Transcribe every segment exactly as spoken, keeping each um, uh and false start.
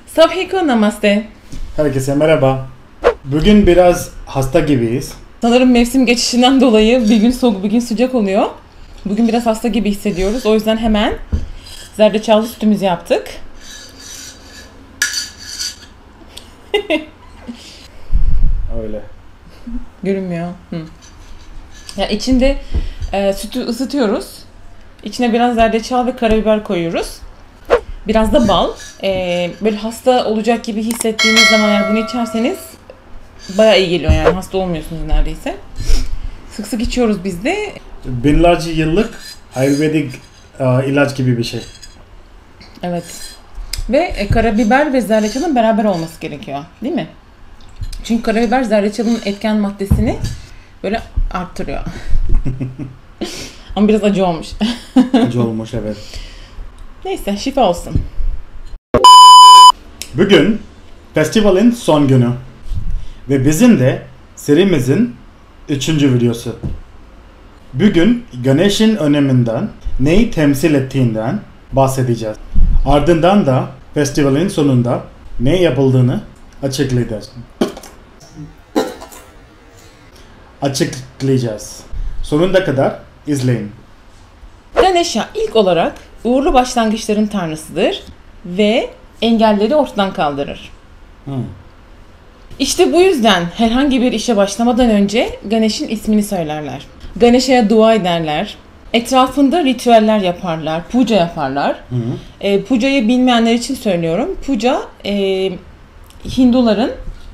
Sabhiko namaste. Herkese merhaba. Bugün biraz hasta gibiyiz. Sanırım mevsim geçişinden dolayı bir gün soğuk bir gün sıcak oluyor. Bugün biraz hasta gibi hissediyoruz. O yüzden hemen zerdeçallı sütümüzü yaptık. Öyle. Görünmüyor. Hı. Yani içinde e, sütü ısıtıyoruz. İçine biraz zerdeçal ve karabiber koyuyoruz. Biraz da bal. E, böyle hasta olacak gibi hissettiğiniz zaman eğer bunu içerseniz bayağı iyi geliyor, yani hasta olmuyorsunuz neredeyse. Sık sık içiyoruz biz de. Binlerce yıllık Ayurvedik uh, ilaç gibi bir şey. Evet. Ve e, karabiber ve zerdeçalın beraber olması gerekiyor, değil mi? Çünkü karabiber zerdeçalın etken maddesini böyle arttırıyor. Ama biraz acı olmuş. Acı olmuş, evet. Neyse, şifa olsun. Bugün festivalin son günü. Ve bizim de serimizin üçüncü videosu. Bugün Ganesh'in öneminden, neyi temsil ettiğinden bahsedeceğiz. Ardından da festivalin sonunda ne yapıldığını açıklayacağız. Açıklayacağız. Sonuna kadar izleyin. Ganesha ilk olarak uğurlu başlangıçların tanrısıdır ve engelleri ortadan kaldırır. Hmm. İşte bu yüzden herhangi bir işe başlamadan önce Ganesh'in ismini söylerler. Ganesha'ya dua ederler. Etrafında ritüeller yaparlar, puja yaparlar. Hı hı. E, pujayı bilmeyenler için söylüyorum. Puja e, Hinduların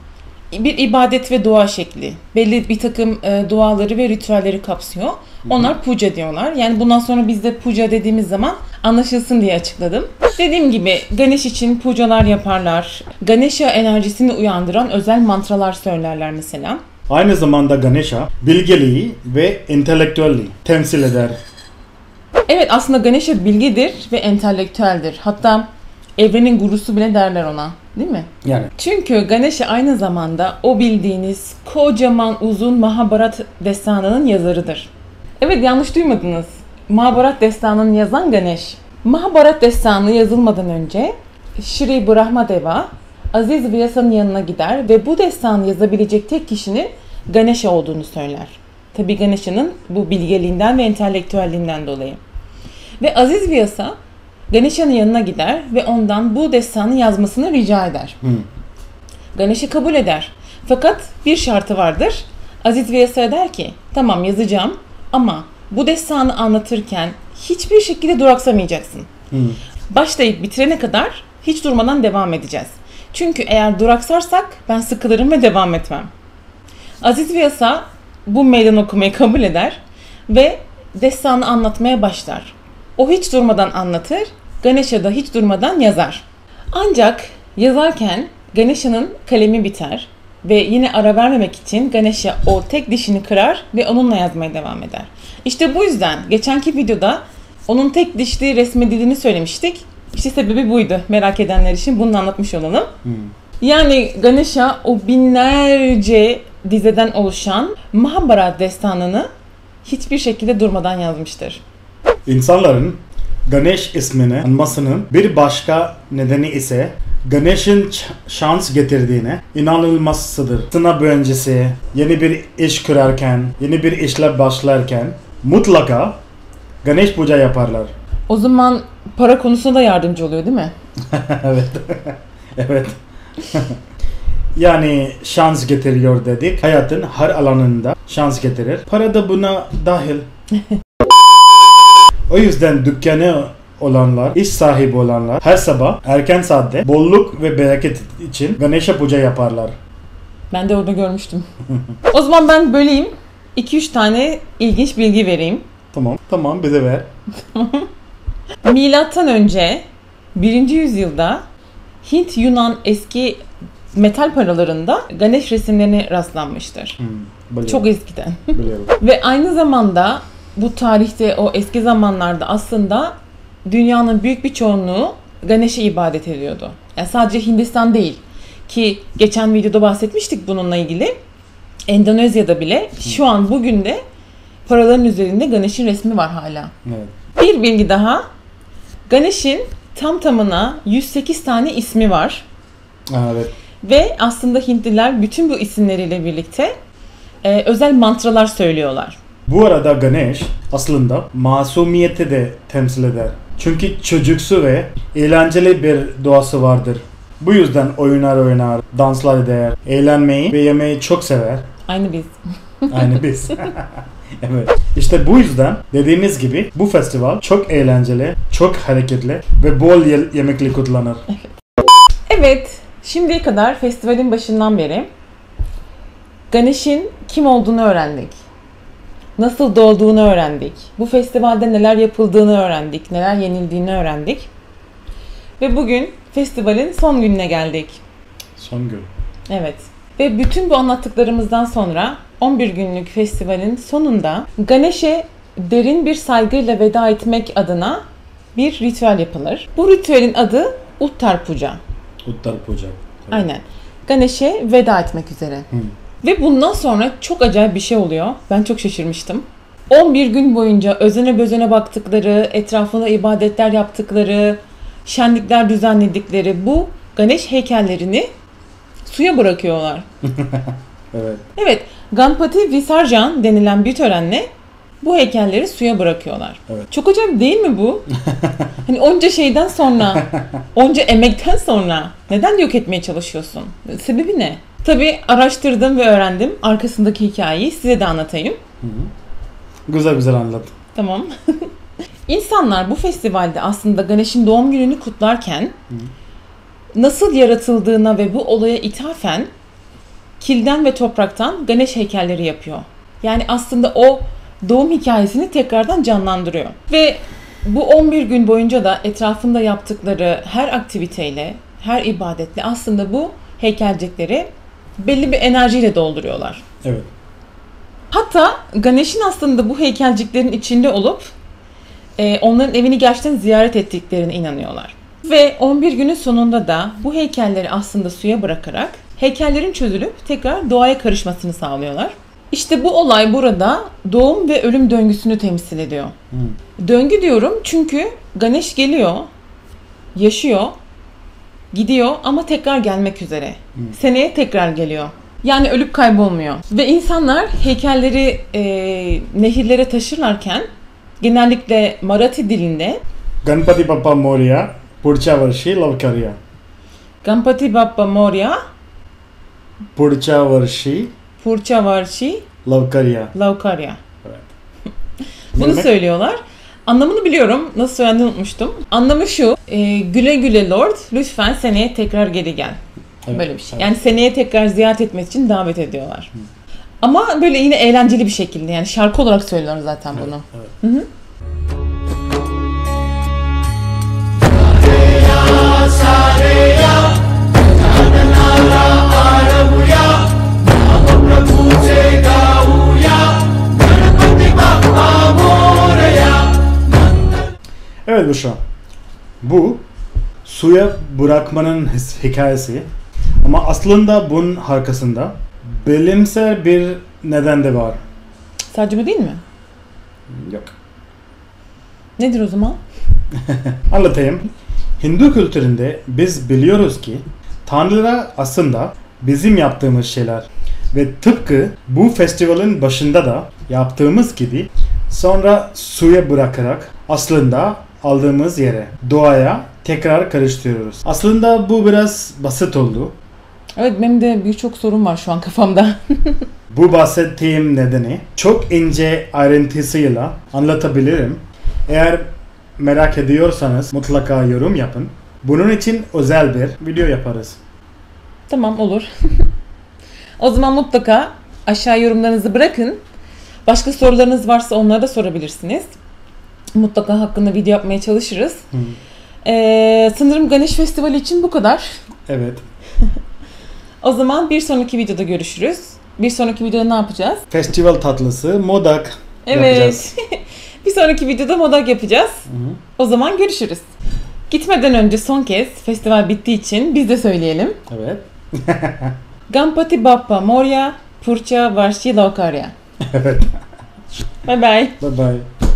bir ibadet ve dua şekli. Belli bir takım e, duaları ve ritüelleri kapsıyor. Hı hı. Onlar puja diyorlar. Yani bundan sonra biz de puja dediğimiz zaman anlaşılsın diye açıkladım. Dediğim gibi Ganesh için pujalar yaparlar. Ganesha enerjisini uyandıran özel mantralar söylerler mesela. Aynı zamanda Ganesha bilgeliği ve entelektüelliği temsil eder. Evet, aslında Ganesha bilgidir ve entelektüeldir. Hatta evrenin gurusu bile derler ona, değil mi? Yani. Çünkü Ganesha aynı zamanda o bildiğiniz kocaman uzun Mahabharat destanının yazarıdır. Evet, yanlış duymadınız. Mahabharat destanını yazan Ganesh. Mahabharat destanı yazılmadan önce Shri Brahmadeva Aziz Vyasa'nın yanına gider ve bu destanı yazabilecek tek kişinin Ganesha olduğunu söyler. Tabii Ganesha'nın bu bilgeliğinden ve entelektüelliğinden dolayı. Ve Aziz Vyasa Ganesha'nın yanına gider ve ondan bu destanı yazmasını rica eder. Hmm. Ganesha kabul eder. Fakat bir şartı vardır. Aziz Vyasa der ki, tamam yazacağım ama bu destanı anlatırken hiçbir şekilde duraksamayacaksın. Hmm. Başlayıp bitirene kadar hiç durmadan devam edeceğiz. Çünkü eğer duraksarsak ben sıkılırım ve devam etmem. Aziz Vyasa bu meydan okumayı kabul eder ve destanı anlatmaya başlar. O hiç durmadan anlatır, Ganesha da hiç durmadan yazar. Ancak yazarken Ganesha'nın kalemi biter ve yine ara vermemek için Ganesha o tek dişini kırar ve onunla yazmaya devam eder. İşte bu yüzden geçenki videoda onun tek dişli resmedildiğini söylemiştik. İşte sebebi buydu. Merak edenler için bunu anlatmış olalım. Hmm. Yani Ganesha o binlerce dizeden oluşan Mahabharat destanını hiçbir şekilde durmadan yazmıştır. İnsanların Ganesh ismini anmasının bir başka nedeni ise Ganesh'in şans getirdiğine inanılmasıdır. Sınav öncesi, yeni bir iş kurarken, yeni bir işle başlarken mutlaka Ganesh puja yaparlar. O zaman para konusunda da yardımcı oluyor, değil mi? Evet. Evet. Yani şans getiriyor dedik. Hayatın her alanında şans getirir. Para da buna dahil. O yüzden dükkanı olanlar, iş sahibi olanlar her sabah erken saatte bolluk ve bereket için Ganesha puja yaparlar. Ben de orada görmüştüm. O zaman ben böleyim. iki üç tane ilginç bilgi vereyim. Tamam, tamam bize ver. Milattan önce birinci yüzyılda Hint Yunan eski metal paralarında Ganesh resimlerine rastlanmıştır. Hmm, Çok eskiden. Biliyorum. Ve aynı zamanda bu tarihte o eski zamanlarda aslında dünyanın büyük bir çoğunluğu Ganesh'e ibadet ediyordu. Yani sadece Hindistan değil ki geçen videoda bahsetmiştik bununla ilgili. Endonezya'da bile şu an bugün de paraların üzerinde Ganesh'in resmi var hala. Evet. Bir bilgi daha. Ganesh'in tam tamına yüz sekiz tane ismi var. Aa, evet. Ve aslında Hintliler bütün bu isimleriyle birlikte e, özel mantralar söylüyorlar. Bu arada Ganesh aslında masumiyeti de temsil eder. Çünkü çocuksu ve eğlenceli bir doğası vardır. Bu yüzden oyunlar oynar, danslar eder, eğlenmeyi ve yemeği çok sever. Aynı biz. Aynı biz. Evet. İşte bu yüzden dediğimiz gibi bu festival çok eğlenceli, çok hareketli ve bol ye- yemekli kutlanır. Evet, şimdiye kadar festivalin başından beri Ganesh'in kim olduğunu öğrendik. Nasıl doğduğunu öğrendik. Bu festivalde neler yapıldığını öğrendik, neler yenildiğini öğrendik. Ve bugün festivalin son gününe geldik. Son gün. Evet. Ve bütün bu anlattıklarımızdan sonra on bir günlük festivalin sonunda Ganesh'e derin bir saygıyla veda etmek adına bir ritüel yapılır. Bu ritüelin adı Uttar Puja. Uttar Puja. Evet. Aynen. Ganesh'e veda etmek üzere. Hı. Ve bundan sonra çok acayip bir şey oluyor. Ben çok şaşırmıştım. on bir gün boyunca özene bözene baktıkları, etrafında ibadetler yaptıkları, şenlikler düzenledikleri bu Ganesh heykellerini suya bırakıyorlar. Evet. Evet, Ganpati Visarjan denilen bir törenle bu heykelleri suya bırakıyorlar. Evet. Çok acayip değil mi bu? Hani onca şeyden sonra, onca emekten sonra neden yok etmeye çalışıyorsun? Sebebi ne? Tabii araştırdım ve öğrendim. Arkasındaki hikayeyi size de anlatayım. Hı hı. Güzel güzel anlat. Tamam. İnsanlar bu festivalde aslında Ganesh'in doğum gününü kutlarken Hı. nasıl yaratıldığına ve bu olaya ithafen kilden ve topraktan Ganesh heykelleri yapıyor. Yani aslında o doğum hikayesini tekrardan canlandırıyor. Ve bu on bir gün boyunca da etrafında yaptıkları her aktiviteyle, her ibadetle aslında bu heykelcikleri belli bir enerjiyle dolduruyorlar. Evet. Hatta Ganesh'in aslında bu heykelciklerin içinde olup e, onların evini gerçekten ziyaret ettiklerine inanıyorlar. Ve on bir günün sonunda da bu heykelleri aslında suya bırakarak heykellerin çözülüp tekrar doğaya karışmasını sağlıyorlar. İşte bu olay burada doğum ve ölüm döngüsünü temsil ediyor. Hı. Döngü diyorum çünkü Ganesh geliyor, yaşıyor, gidiyor ama tekrar gelmek üzere. Hı. Seneye tekrar geliyor. Yani ölüp kaybolmuyor. Ve insanlar heykelleri e, nehirlere taşırlarken genellikle Marathi dilinde Ganpati Bappa Moria, Pudcha Varshi Lavkarya. Ganpati Bappa Moria, Pudcha Varshi Purcha Varshi Lavkarya. Lavkarya. Evet. Bunu Demek- söylüyorlar. Anlamını biliyorum. Nasıl söylendiğini unutmuştum. Anlamı şu. E, güle güle Lord, lütfen seneye tekrar geri gel. Evet, Böyle bir şey. evet. Yani seneye tekrar ziyaret etmek için davet ediyorlar. Hı. Ama böyle yine eğlenceli bir şekilde. Yani şarkı olarak söylüyorlar zaten bunu. Evet. Hı hı. Evet Büşra. Bu suya bırakmanın his- hikayesi ama aslında bunun arkasında bilimsel bir neden de var. Sadece bu değil mi? Yok. Nedir o zaman? Anlatayım. Hindu kültüründe biz biliyoruz ki tanrılar aslında bizim yaptığımız şeyler ve tıpkı bu festivalin başında da yaptığımız gibi sonra suya bırakarak aslında aldığımız yere, doğaya tekrar karıştırıyoruz. Aslında bu biraz basit oldu. Evet, benim de birçok sorun var şu an kafamda. Bu bahsettiğim nedeni çok ince ayrıntısıyla anlatabilirim. Eğer merak ediyorsanız mutlaka yorum yapın. Bunun için özel bir video yaparız. Tamam, olur. O zaman mutlaka aşağı yorumlarınızı bırakın. Başka sorularınız varsa onları da sorabilirsiniz. Mutlaka hakkında video yapmaya çalışırız. Hı. Ee, sanırım Ganesh Festivali için bu kadar. Evet. O zaman bir sonraki videoda görüşürüz. Bir sonraki videoda ne yapacağız? Festival tatlısı modak Evet. yapacağız. Bir sonraki videoda modak yapacağız. Hı-hı. O zaman görüşürüz. Gitmeden önce son kez festival bittiği için biz de söyleyelim. Evet. Ganpati Bappa Moria, Purcha Varshi Lavkarya. Evet. Bye bye. Bye bye.